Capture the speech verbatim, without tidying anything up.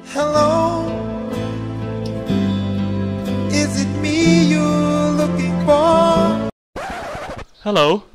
Hello, is it me you're looking for? Hello.